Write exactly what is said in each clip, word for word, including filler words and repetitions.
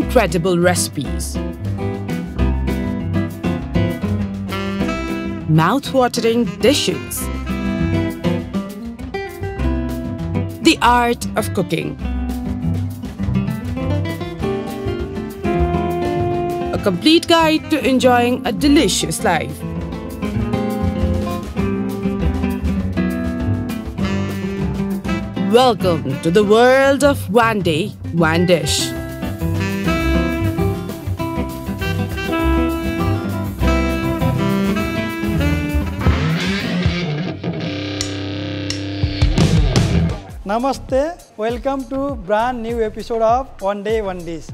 incredible recipes. Mouth-watering dishes. The art of cooking. A complete guide to enjoying a delicious life. Welcome to the world of One Day, One Dish. Namaste, welcome to brand new episode of One Day One Dish.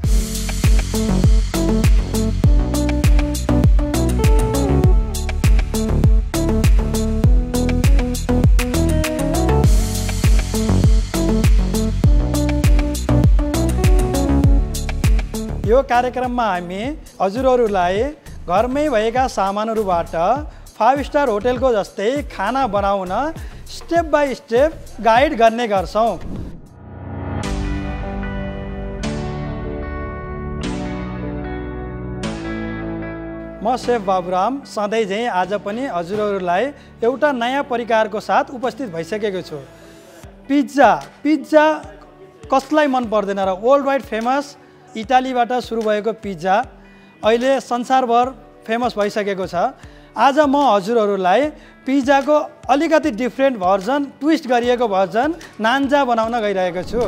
यो कार्यक्रममा हामी हजुरहरूलाई घरमै भएका सामानहरूबाट five star होटेलको जस्तै खाना बनाउन स्टेप बाई स्टेप गाइड गर्ने गर्छौं। म शेफ बाबुराम सधैँ झैं आज पनि हजुरहरूलाई एउटा नयाँ परिकारको साथ उपस्थित भइसकेको छु। पिज्जा पिज्जा कसलाई मन पर्दैन र वर्ल्ड वाइड फेमस इटालीबाट सुरु भएको पिज्जा अहिले संसारभर फेमस भइसकेको छ। आज म हजुरहरूलाई पिज्जाको अलिकति डिफ्रेन्ट भर्जन, ट्विस्ट गरिएको भर्जन नान्जा बनाउन गइरहेको छु।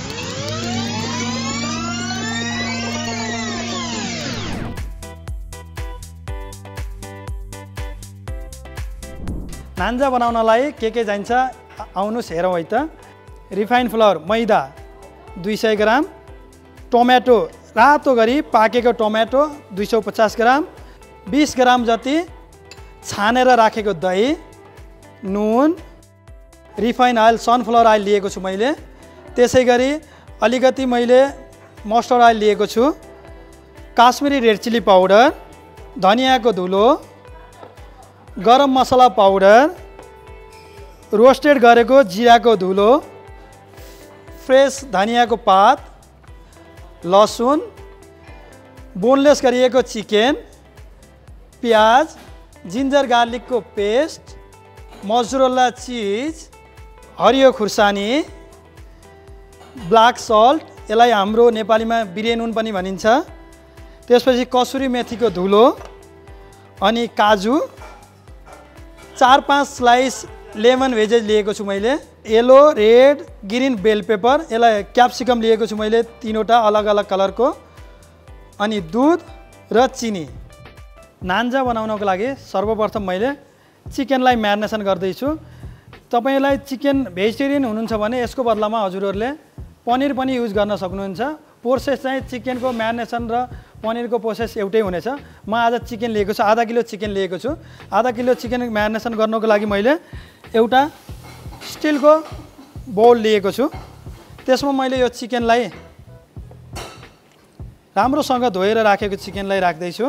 नान्जा बनाउनलाई के के चाहिन्छ आउनुस् हेरौँ है त। रिफाइन फ्लावर मैदा दुई सय ग्राम, टोमेटो रातो गरी पाकेको टोमेटो दुई सौ पचास ग्राम, बीस ग्राम जति छानेर राखेको दही, नुन, रिफाइन ऑयल सनफ्लावर ऑयल लिएको छु मैले। त्यसै गरी अलिकति मैले मस्टर्ड ऑयल लिएको छु, काश्मीरी रेड चिली पाउडर, धनियाको धुलो, गरम मसला पाउडर, रोस्टेड गरेको जिराको धुलो, फ्रेश धनियाको पात, लसुन, बोनलेस गरिएको चिकन, प्याज, जिन्जर गार्लिकको पेस्ट, मोजरेला चीज, हरियो खुर्सानी, ब्ल्याक सल्ट, यसलाई हाम्रो नेपालीमा बिरे नुन पनि भनिन्छ, त्यसपछि कसुरी मेथीको धुलो, अनि काजु, चार पाँच स्लाइस लेमन भेजेज लिएको छु मैले, yellow, red, green bell pepper, यसलाई क्याप्सिकम लिएको छु मैले तीनवटा अलग अलग कलरको, अनि दुध र चिनी। नान्जा बनाउनको लागि सर्वप्रथम मैले चिकनलाई म्यारिनेसन गर्दैछु। तपाईलाई चिकन भेजिटेरियन हुनुहुन्छ भने यसको बदलामा हजुरहरूले पनिर पनि युज गर्न सक्नुहुन्छ। प्रोसेस चाहिँ चिकनको म्यारिनेसन र पनिरको प्रोसेस एउटै हुनेछ। म आज चिकन लिएको छु, आधा किलो चिकन लिएको छु। आधा किलो चिकन म्यारिनेसन गर्नको लागि मैले एउटा स्टिलको बाउल लिएको छु। त्यसमा मैले यो चिकनलाई राम्रोसँग धोएर राखेको चिकनलाई राख्दैछु।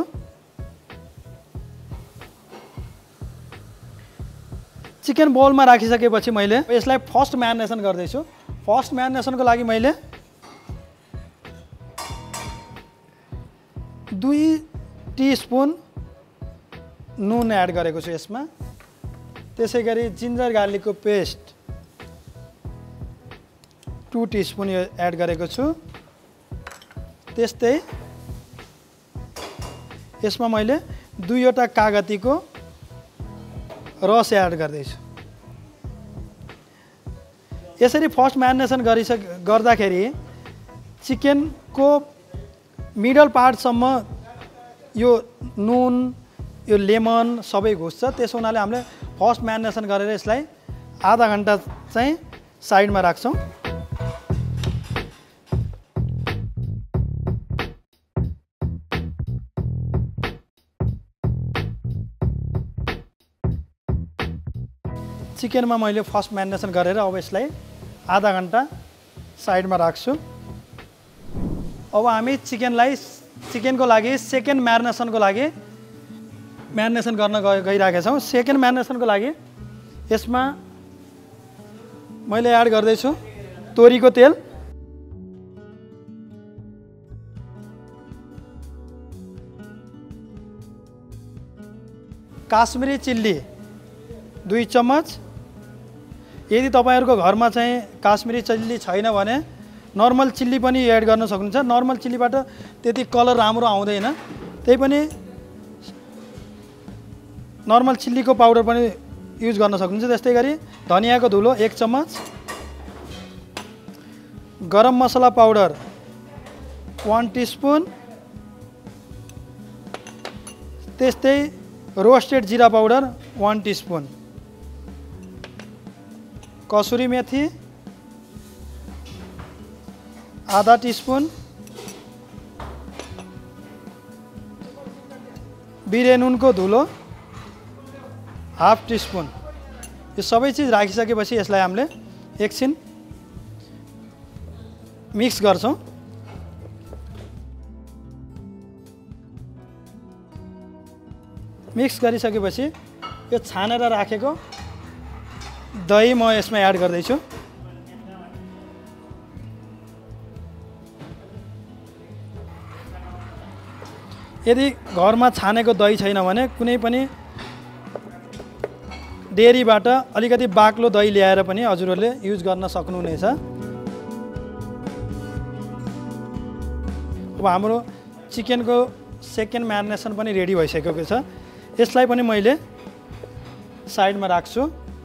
चिकन बाउलमा राखिसकेपछि मैले यसलाई फर्स्ट म्यारिनेसन गर्दैछु। फर्स्ट म्यारिनेसनको लागि मैले दुई टीस्पुन नुन एड गरेको छु यसमा। त्यसै गरी जिन्जर गार्लिकको पेस्ट टू टीस्पुन यो एड गरेको छु। त्यस्तै यसमा मैले दुईवटा कागतीको रस एड गर्दैछु। यसरी फर्स्ट म्यारिनेसन गरिसक गर्दाखेरि चिकनको मिडल पार्टसम्म यो नुन, यो लेमन सबै घुस्छ। त्यसो हुनाले हामीले फर्स्ट म्यारिनेसन गरेर यसलाई आधा घन्टा चाहिँ साइडमा राख्छौँ। चिकनमा मैले फर्स्ट म्यारिनेसन गरेर अब यसलाई आधा घन्टा साइडमा राख्छु। अब हामी चिकनलाई चिकनको लागि सेकेन्ड म्यारिनेसनको लागि म्यारिनेसन गर्न गइरहेका छौँ। सेकेन्ड म्यारिनेसनको लागि यसमा मैले एड गर्दैछु तोरीको तेल, काश्मिरी चिल्ली दुई चम्मच। यदि तपाईहरुको घरमा चाहिँ काश्मिरी चिल्ली छैन भने नर्मल चिल्ली पनि एड गर्न सक्नुहुन्छ। नर्मल चिल्लीबाट त्यति कलर राम्रो आउँदैन, त्यही पनि नर्मल चिल्लीको पाउडर पनि युज गर्न सक्नुहुन्छ। त्यस्तै गरी धनियाको धुलो एक चम्मच, garam masala powder one teaspoon, त्यस्तै रोस्टेड जीरा पाउडर वन टीस्पून, कसुरी मेथी आधा टीस्पून, बिरे नुनको धुलो हाफ टीस्पून। यो सबै चिज राखिसकेपछि यसलाई हामीले एकछिन मिक्स गर्छौं। मिक्स गरिसकेपछि यो छानेर राखेको दही म यसमा एड गर्दैछु। यदि घरमा छानेको दही छैन भने कुनै पनि डेरीबाट अलिकति बाक्लो दही ल्याएर पनि हजुरहरूले युज गर्न सक्नुहुनेछ। अब हाम्रो चिकनको सेकेन्ड म्यारिनेसन पनि रेडी भइसकेको छ। यसलाई पनि मैले साइडमा राख्छु।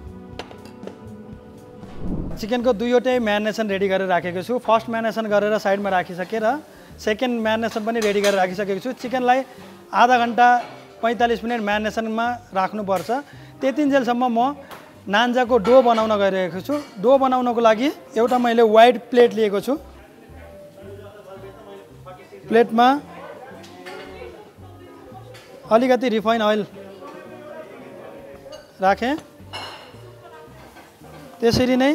चिकनको दुईवटै म्यारिनेसन रेडी गरेर राखेको छु। फर्स्ट म्यारिनेसन गरेर साइडमा राखिसकेर सेकेन्ड म्यारिनेसन पनि रेडी गरेर राखिसकेको छु। चिकनलाई आधा घन्टा पैँतालिस मिनट म्यारिनेसनमा राख्नुपर्छ। त्यतिन्जेलसम्म म नान्जाको डो बनाउन गइरहेको छु। डो बनाउनको लागि एउटा मैले वाइट प्लेट लिएको छु। प्लेटमा अलिकति रिफाइन ऑयल राखेँ। त्यसरी नै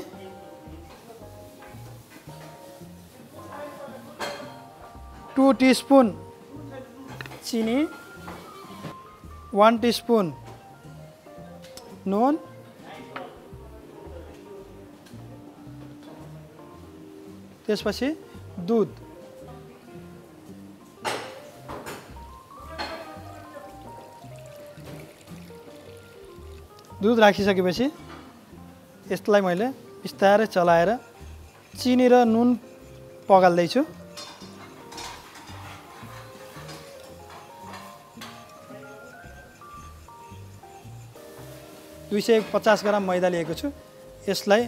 टू टीस्पून चिनी, वन टीस्पून नुन, त्यसपछि दूध, दूध राखिसकेपछि यसलाई मैले बिस्तारै चलाएर चिनी र नुन पगाल्दैछु। दुई सय पचास ग्राम मैदा लिएको छु। यसलाई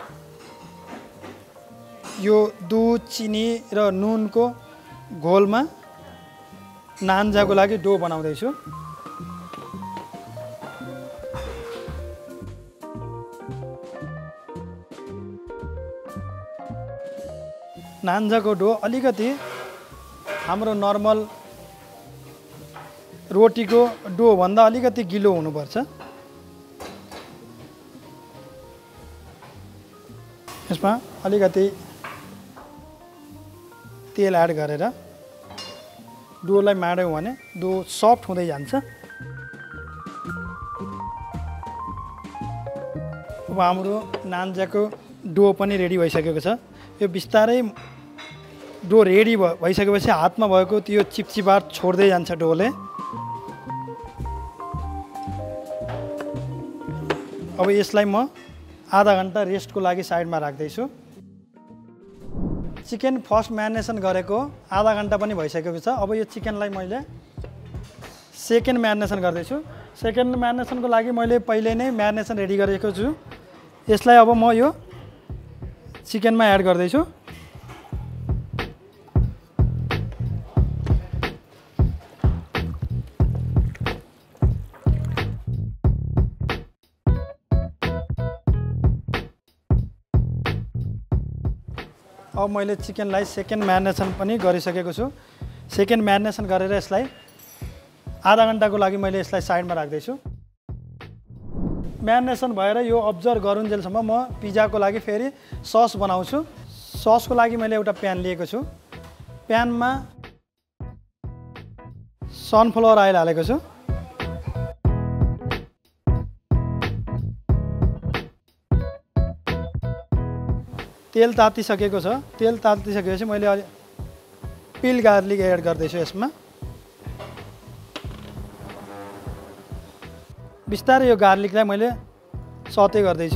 यो दूध, चिनी र नुनको घोलमा नान्जाको लागि डो बनाउँदैछु। नान्जाको डो अलिकति हाम्रो नर्मल रोटीको डो भन्दा अलिकति गिलो हुनुपर्छ। यसमा अलिकति तेल एड गरेर डोलाई माड्यौँ भने डो सफ्ट हुँदै जान्छ। अब हाम्रो नान्जाको डो पनि रेडी भइसकेको छ। यो बिस्तारै डो रेडी भइसकेपछि हातमा भएको त्यो चिपचिपाट छोड्दै जान्छ डोले। अब यसलाई म आधा घन्टा रेस्टको लागि साइडमा राख्दैछु। चिकन फर्स्ट म्यारिनेसन गरेको आधा घन्टा पनि भइसकेको छ। अब यो चिकनलाई मैले सेकेन्ड म्यारिनेसन गर्दैछु। सेकेन्ड म्यारिनेसनको लागि मैले पहिले नै म्यारिनेसन रेडी गरेको छु। यसलाई अब म यो चिकनमा एड गर्दैछु। अब मैले चिकनलाई सेकेन्ड म्यारिनेसन पनि गरिसकेको छु। सेकेन्ड म्यारिनेसन गरेर यसलाई आधा घन्टाको लागि मैले यसलाई साइडमा राख्दैछु। म्यारिनेसन भएर यो अब्जर्भ गरुन्जेलसम्म म पिज्जाको लागि फेरि सस बनाउँछु। ससको लागि मैले एउटा प्यान लिएको छु। प्यानमा सनफ्लावर ऑयल हालेको छु। तेल तातिसकेको छ। तेल तातिसकेपछि मैले अलि पिल गार्लिक एड गर्दैछु। यसमा बिस्तारै यो गार्लिकलाई मैले सते गर्दैछु।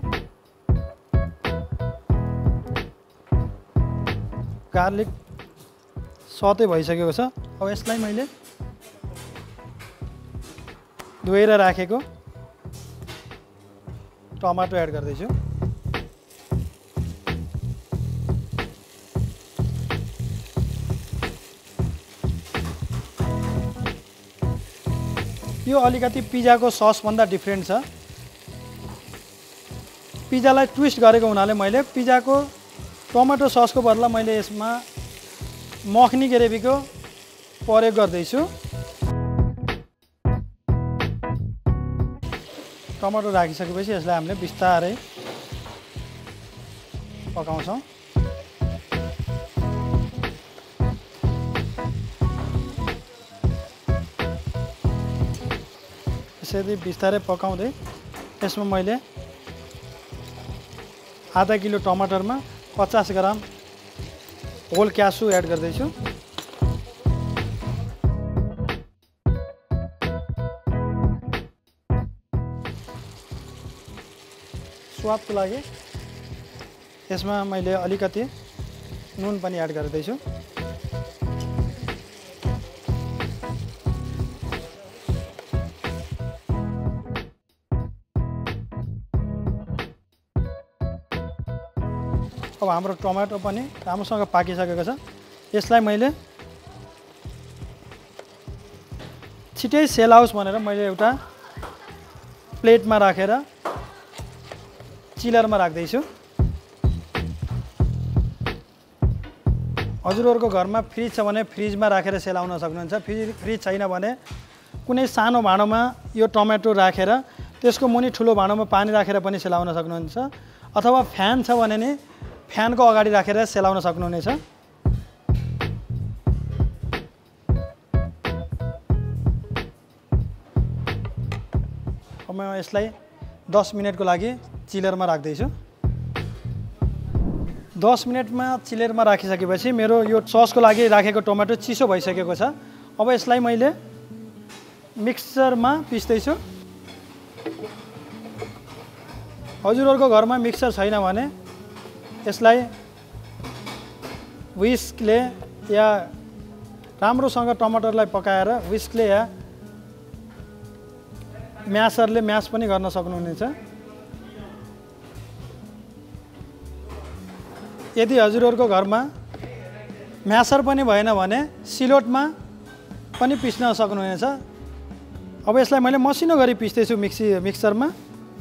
गार्लिक सते भइसकेको छ। अब यसलाई मैले धोएर राखेको टमाटो एड गर्दैछु। यो अलिकति पिज्जाको ससभन्दा डिफ्रेन्ट छ। पिज्जालाई ट्विस्ट गरेको हुनाले मैले पिज्जाको टमाटो ससको बदला मैले यसमा मखनी ग्रेभीको प्रयोग गर्दैछु। टमाटो राखिसकेपछि यसलाई हामीले बिस्तारै पकाउँछौँ। यसरी बिस्तारै पकाउँदै यसमा मैले आधा किलो टमाटरमा पचास ग्राम होल क्यासु एड गर्दैछु। स्वादको लागि यसमा मैले अलिकति नुन पनि एड गर्दैछु। अब हाम्रो टमाटो पनि राम्रोसँग पाकिसकेको छ। यसलाई मैले छिटै सेल आओस् भनेर मैले एउटा प्लेटमा राखेर चिलरमा राख्दैछु। हजुरहरूको घरमा फ्रिज छ भने फ्रिजमा राखेर सेलाउन सक्नुहुन्छ। फ्रिज फ्रिज छैन भने कुनै सानो भाँडोमा यो टमाटो राखेर त्यसको मुनि ठुलो भाँडोमा पानी राखेर पनि सेलाउन सक्नुहुन्छ। अथवा फ्यान छ भने नि फ्यानको अगाडि राखेर सेलाउन सक्नुहुनेछ। अब म यसलाई दस मिनटको लागि चिलरमा राख्दैछु। दस मिनटमा चिलरमा राखिसकेपछि मेरो यो ससको लागि राखेको टमाटो चिसो भइसकेको छ। अब यसलाई मैले मिक्सरमा पिस्दैछु। हजुरहरूको घरमा मिक्सर छैन भने यसलाई विस्कले या राम्रोसँग टमाटरलाई पकाएर विस्कले या म्यासरले म्यास पनि गर्न सक्नुहुनेछ। यदि हजुरहरूको घरमा म्यासर पनि भएन भने सिलोटमा पनि पिस्न सक्नुहुनेछ। अब यसलाई मैले मसिनो गरी पिस्दैछु मिक्सी मिक्सरमा।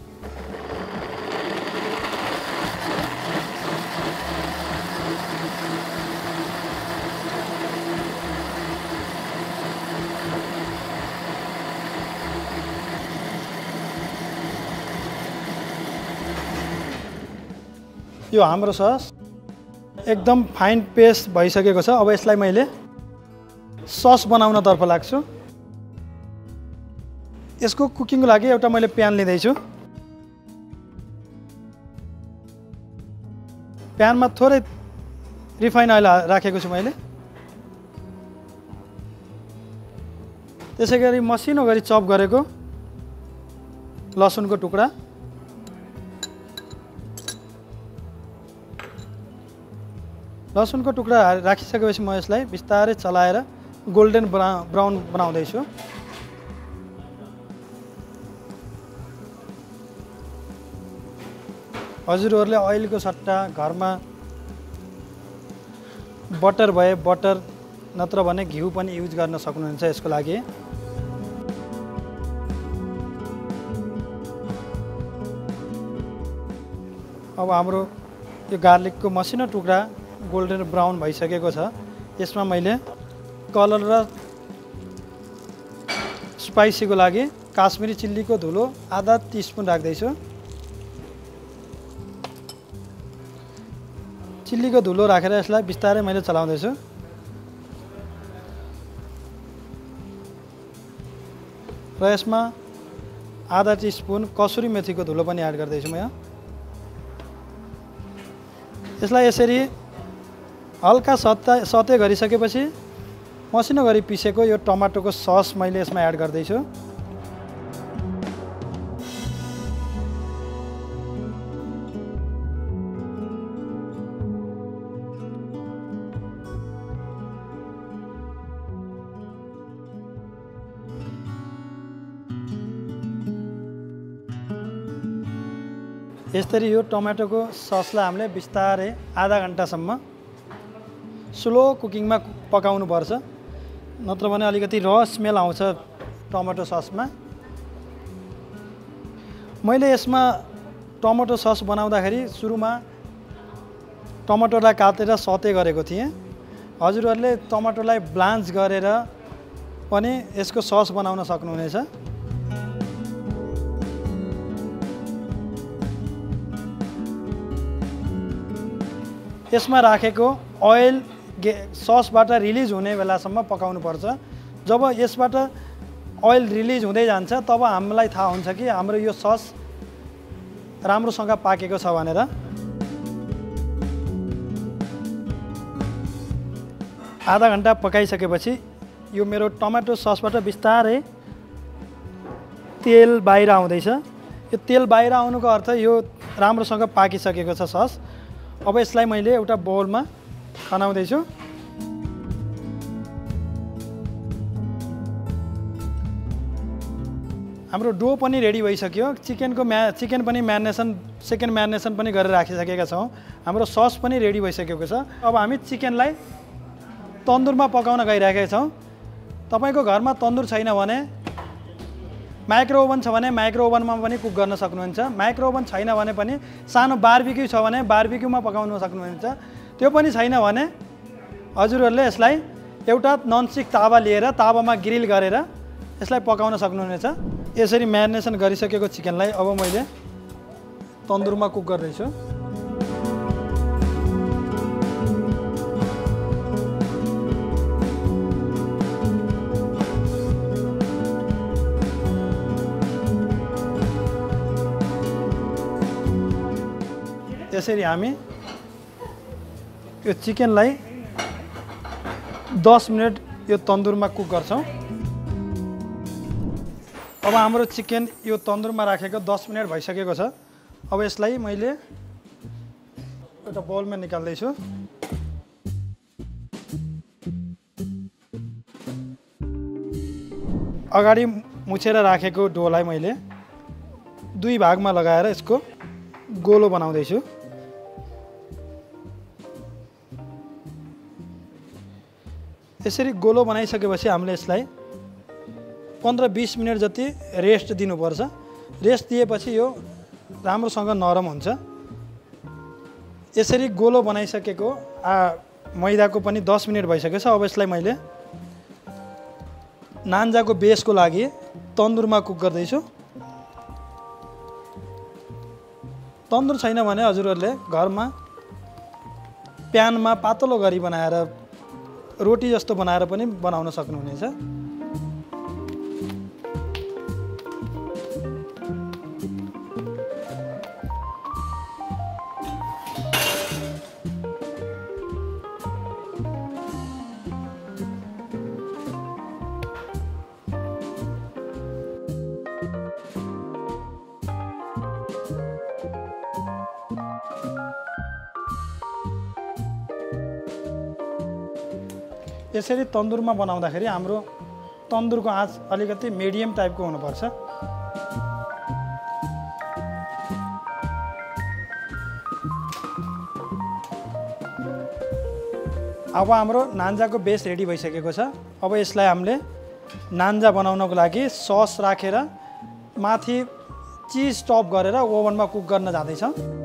यो हाम्रो सस एकदम फाइन पेस्ट भइसकेको छ। अब यसलाई मैले सस बनाउनतर्फ लाग्छु। यसको कुकिङको लागि एउटा मैले प्यान लिँदैछु। प्यानमा थोरै रिफाइन अयल राखेको छु मैले। त्यसै गरी मसिनो गरी चप गरेको लसुनको टुक्रा, लसुनको टुक्रा राखिसकेपछि म यसलाई बिस्तारै चलाएर गोल्डन ब्राउन बनाउँदैछु। हजुरहरूले अइलको सट्टा घरमा बटर भए बटर नत्र भने घिउ पनि युज गर्न सक्नुहुन्छ यसको लागि। अब हाम्रो यो गार्लिकको मसिनो टुक्रा गोल्डन ब्राउन भइसकेको छ। यसमा मैले कलर र स्पाइसीको लागि काश्मिरी चिल्लीको धुलो आधा टिस्पुन राख्दैछु। चिल्लीको धुलो राखेर यसलाई बिस्तारै मैले चलाउँदैछु। र यसमा आधा टिस्पुन कसुरी मेथीको धुलो पनि एड गर्दैछु म यहाँ। यसलाई यसरी हल्का सत्ता सते गरिसकेपछि मसिनो गरी पिसेको यो टमाटोको सस मैले यसमा एड गर्दैछु। यसरी यो टमाटोको ससलाई हामीले बिस्तारै आधा घन्टासम्म स्लो कुकिङमा पकाउनुपर्छ, नत्र भने अलिकति र स्मेल आउँछ टमाटो ससमा। मैले यसमा टमाटो सस बनाउँदाखेरि सुरुमा टमाटोलाई काटेर सते गरेको थिएँ। हजुरहरूले टमाटोलाई ब्लान्च गरेर पनि यसको सस बनाउन सक्नुहुनेछ। यसमा राखेको ओइल गे ससबाट रिलिज हुने बेलासम्म पकाउनुपर्छ। जब यसबाट ओइल रिलिज हुँदै जान्छ तब हामीलाई थाहा हुन्छ कि हाम्रो यो सस राम्रोसँग पाकेको छ भनेर। आधा घन्टा पकाइसकेपछि यो मेरो टमाटो ससबाट बिस्तारै तेल बाहिर आउँदैछ। यो तेल बाहिर आउनुको अर्थ यो राम्रोसँग पाकिसकेको छ सस। अब यसलाई मैले एउटा बोलमा खनाउँदैछु। हाम्रो डो पनि रेडी भइसक्यो। चिकनको म्या चिकन पनि म्यारिनेसन सेकेन्ड म्यारिनेसन पनि गरेर राखिसकेका छौँ। हाम्रो सस पनि रेडी भइसकेको छ। अब हामी चिकनलाई तन्दुरमा पकाउन गइरहेका छौँ। तपाईँको घरमा तन्दुर छैन भने माइक्रो ओभन छ भने माइक्रो ओभनमा पनि कुक गर्न सक्नुहुन्छ। माइक्रो ओभन छैन भने पनि सानो बारबिक्यू छ भने बारबिक्यूमा पकाउन सक्नुहुन्छ। त्यो पनि छैन भने हजुरहरूले यसलाई एउटा ननस्टिक तावा लिएर तावामा ग्रिल गरेर यसलाई पकाउन सक्नुहुनेछ। यसरी म्यारिनेसन गरिसकेको चिकनलाई अब मैले तन्दुरमा कुक गर्दैछु। यसरी हामी यो चिकनलाई दस मिनट यो तन्दुरमा कुक गर्छौँ। अब हाम्रो चिकन यो तन्दुरमा राखेको दस मिनट भइसकेको छ। अब यसलाई मैले एउटा बोलमा निकाल्दैछु। अगाडि मुछेर राखेको डोलाई मैले दुई भागमा लगाएर यसको गोलो बनाउँदैछु। यसरी गोलो बनाइसकेपछि हामीले यसलाई पन्ध्र बिस मिनट जति रेस्ट दिनुपर्छ। रेस्ट दिएपछि यो राम्रोसँग नरम हुन्छ। यसरी गोलो बनाइसकेको आ मैदाको पनि दस मिनट भइसकेको छ। अब यसलाई मैले नान्जाको बेसको लागि तन्दुरमा कुक गर्दैछु। तन्दुर छैन भने हजुरहरूले घरमा प्यानमा पातलो गरी बनाएर रोटी जस्तो बनाएर पनि बनाउन सक्नुहुनेछ। यसरी तन्दुरमा बनाउँदाखेरि हाम्रो तन्दुरको आँच अलिकति मिडियम टाइपको हुनुपर्छ। अब हाम्रो नान्जाको बेस रेडी भइसकेको छ। अब यसलाई हामीले नान्जा बनाउनको लागि सस राखेर माथि चिज टप गरेर ओभनमा कुक गर्न जाँदैछ।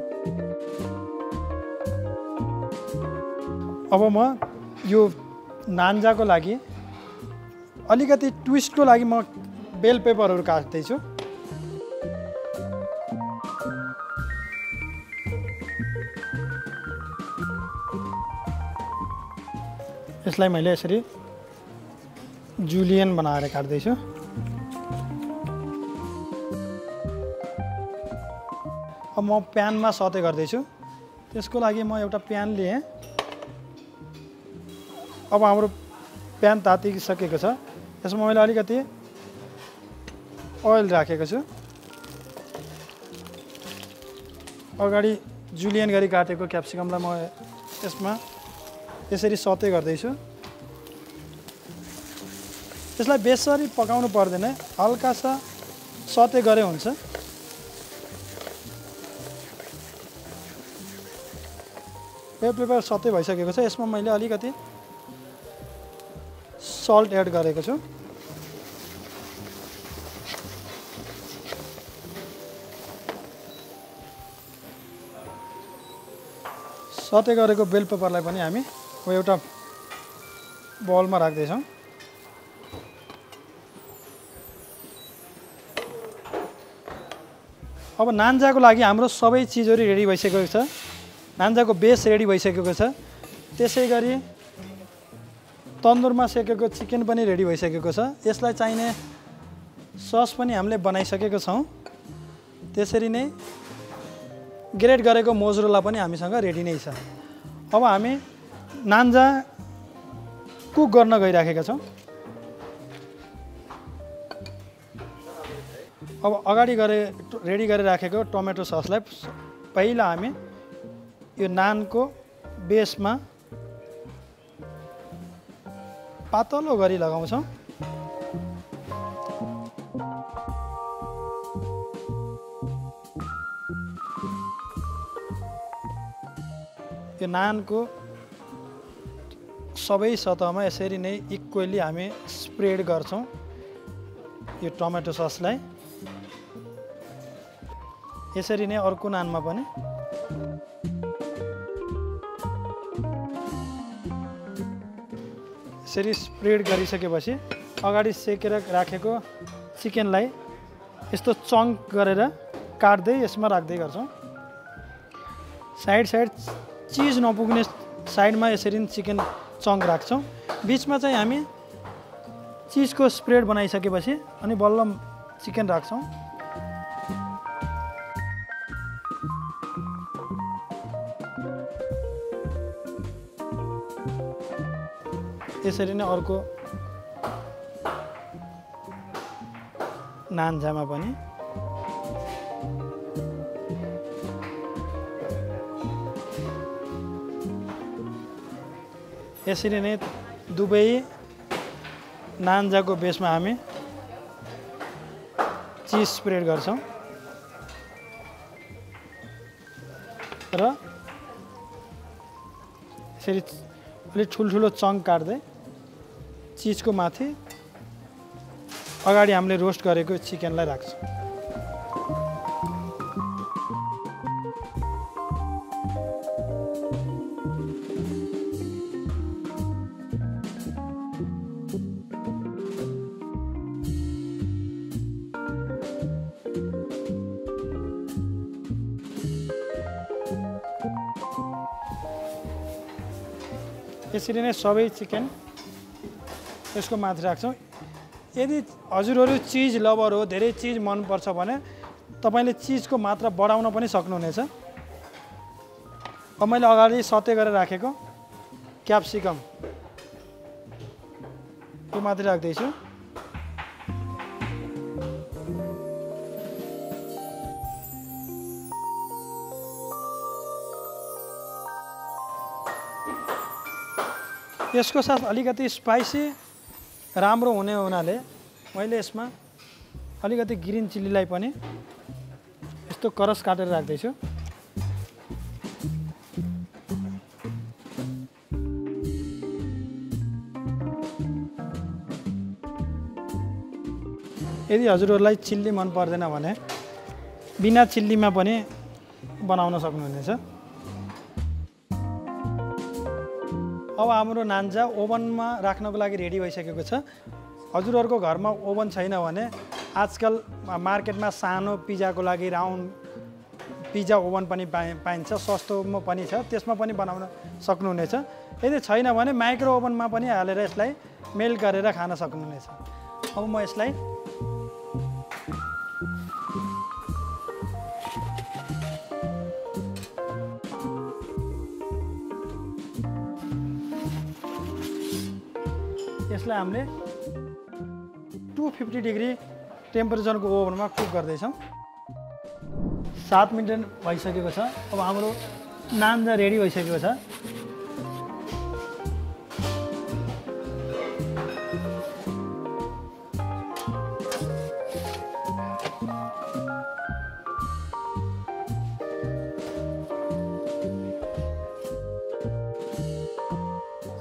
अब म यो नान्जाको लागि अलिकति ट्विस्टको लागि म बेल पेपरहरू काट्दैछु। यसलाई मैले यसरी जुलियन बनाएर काट्दैछु। अब म प्यानमा सते गर्दैछु। त्यसको लागि म एउटा प्यान लिएँ। अब हाम्रो प्यान तातिसकेको छ। यसमा मैले अलिकति ओइल राखेको छु। अगाडि जुलियन गरी काटेको क्याप्सिकमलाई म यसमा यसरी सते गर्दैछु। यसलाई बेसरी पकाउनु पर्दैन, हल्का सा सते गरे हुन्छ। बेल पेपर सतै भइसकेको छ। यसमा मैले अलिकति सल्ट एड गरेको छु। सतै गरेको बेल पेपरलाई पनि हामी अब एउटा बलमा राख्दैछौँ। अब नान्जाको लागि हाम्रो सबै चिजहरू रेडी भइसकेको छ। नान्जाको बेस रेडी भइसकेको छ। त्यसै गरी तन्दुरमा सेकेको चिकन पनि रेडी भइसकेको छ। यसलाई चाहिने सस पनि हामीले बनाइसकेको छौँ। त्यसरी नै ग्रेट गरेको मोजरेला पनि हामीसँग रेडी नै छ। अब हामी नान्जा कुक गर्न गइराखेका छौँ। अब अगाडि गरे रेडी गरेर राखेको टमेटो ससलाई पहिला हामी यो नानको बेसमा पातलो गरी लगाउँछौँ। यो नानको सबै सतहमा यसरी नै इक्वली हामी स्प्रेड गर्छौँ यो टमेटो ससलाई। यसरी नै अर्को नानमा पनि यसरी स्प्रेड गरिसकेपछि अगाडि सेकेर राखेको चिकनलाई यस्तो चङ्क गरेर काट्दै यसमा राख्दै गर्छौँ। साइड साइड चिज नपुग्ने साइडमा यसरी चिकन चङ्क राख्छौँ। बिचमा चाहिँ हामी चिजको स्प्रेड बनाइसकेपछि अनि बल्ल चिकन राख्छौँ। यसरी नै अर्को नान्जामा पनि यसरी नै दुवै नान्जाको बेसमा हामी चिज स्प्रेड गर्छौँ र यसरी अलिक ठुल्ठुलो चङ्क काट्दै चिजको माथि अगाडि हामीले रोस्ट गरेको चिकनलाई राख्छौँ। यसरी नै सबै चिकन यसको माथि राख्छौँ। यदि हजुरहरू चिज लभर हो, धेरै चिज मनपर्छ भने तपाईँले चिजको मात्रा बढाउन पनि सक्नुहुनेछ। अब मैले अगाडि सते गरेर राखेको क्याप्सिकम यो माथि राख्दैछु। यसको साथ अलिकति स्पाइसी राम्रो हुने हुनाले मैले यसमा अलिकति ग्रिन चिल्लीलाई पनि यस्तो करस काटेर राख्दैछु। यदि हजुरहरूलाई चिल्ली मन पर्दैन भने बिना चिल्लीमा पनि बनाउन सक्नुहुनेछ। अब हाम्रो नान्जा ओभनमा राख्नको लागि रेडी भइसकेको छ। हजुरहरूको घरमा ओभन छैन भने आजकल मार्केटमा सानो पिज्जाको लागि राउन्ड पिज्जा ओभन पनि पाइन्छ, सस्तोमा पनि छ, त्यसमा पनि बनाउन सक्नुहुनेछ। यदि छैन भने माइक्रो ओभनमा पनि हालेर यसलाई मेल्ट गरेर खान सक्नुहुनेछ। अब म यसलाई यसलाई हामीले टु फिफ्टी डिग्री टेम्परेचरको ओभनमा कुक गर्दैछौँ। सात मिनट भइसकेको छ। अब हाम्रो नान्जा रेडी भइसकेको छ।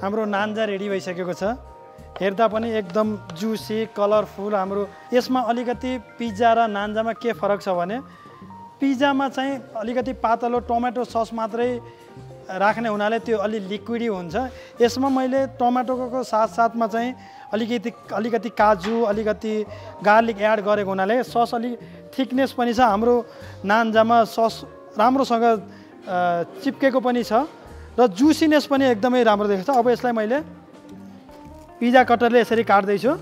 हाम्रो नान्जा रेडी भइसकेको छ। हेर्दा पनि एकदम जुसी कलरफुल। हाम्रो यसमा अलिकति पिज्जा र नान्जामा के फरक छ भने पिज्जामा चाहिँ अलिकति पातलो टोमेटो सस मात्रै राख्ने हुनाले त्यो अलि लिक्विडी हुन्छ। यसमा मैले टोमेटोको साथसाथमा चाहिँ अलिकति अलिकति काजु अलिकति गार्लिक एड गरेको हुनाले सस अलिक थिकनेस पनि छ। हाम्रो नान्जामा सस राम्रोसँग चिप्केको पनि छ र जुसीनेस पनि एकदमै राम्रो देख्छ। अब यसलाई मैले पिज्जा कटरले यसरी काट्दैछु।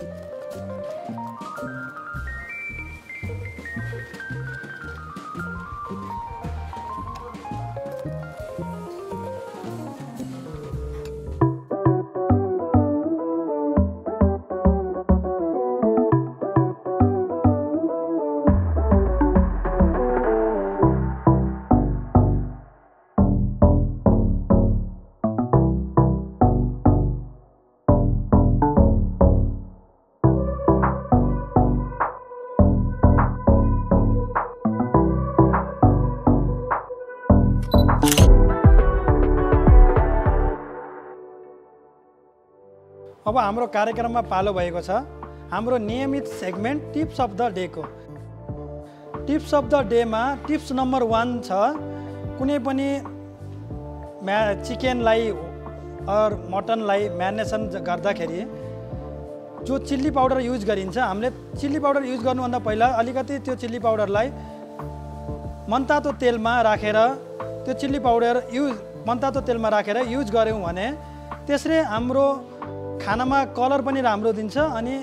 अब हाम्रो कार्यक्रममा पालो भएको छ हाम्रो नियमित segment tips of the day को। टिप्स अफ द डे मा टिप्स नम्बर वन छ कुनै पनि म्या चिकनलाई और मटनलाई म्यारिनेसन गर्दाखेरि जो चिल्ली पाउडर युज गरिन्छ हामीले चिल्ली पाउडर युज गर्नुभन्दा पहिला अलिकति त्यो चिल्ली पाउडरलाई मनतातो तेलमा राखेर त्यो चिल्ली पाउडर युज मनतातो तेलमा राखेर युज गर्यौं भने त्यसले हाम्रो खानामा कलर पनि राम्रो दिन्छ अनि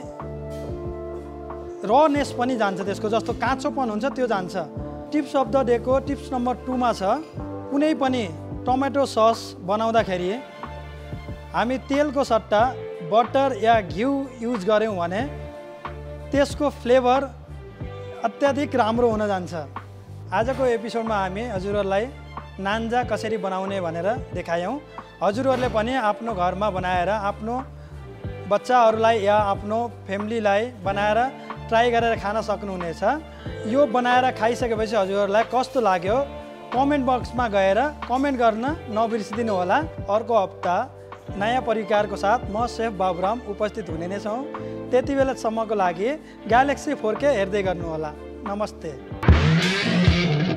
रनेस पनि जान्छ। त्यसको जस्तो काँचोपन हुन्छ त्यो जान्छ। टिप्स अफ द डे को टिप्स नम्बर टू मा छ कुनै पनि टोमेटो सस बनाउँदाखेरि हामी तेलको सट्टा बटर या घिउ युज गर्यौं भने त्यसको फ्लेभर अत्याधिक राम्रो हुन जान्छ। आजको एपिसोडमा हामी हजुरहरूलाई नान्जा कसरी बनाउने भनेर देखायौं। हजुरहरूले पनि आफ्नो घरमा बनाएर आफ्नो बच्चाहरूलाई या आफ्नो फ्यामिलीलाई बनाएर ट्राई गरेर खान सक्नुहुनेछ। यो बनाएर खाइसकेपछि हजुरहरूलाई कस्तो लाग्यो कमेन्ट बक्समा गएर कमेन्ट गर्न नबिर्सिदिनु होला। अर्को हप्ता नयाँ परिकारको साथ म सेफ बाबुराम उपस्थित हुने नै छौँ। त्यति बेलासम्मको लागि ग्यालेक्सी फोर के हेर्दै गर्नुहोला। नमस्ते।